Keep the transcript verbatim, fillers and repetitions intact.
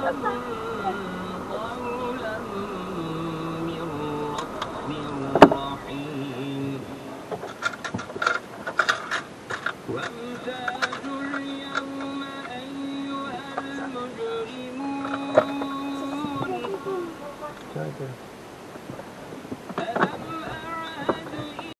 قولا من رب رحيم وامتازوا اليوم أيها المجرمون